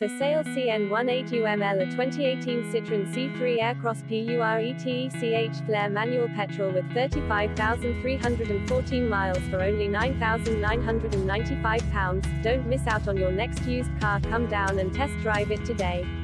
For sale CN18UML, a 2018 Citroen C3 Aircross PURETECH FLAIR manual petrol with 35,314 miles for only £9,995. Don't miss out on your next used car. Come down and test drive it today.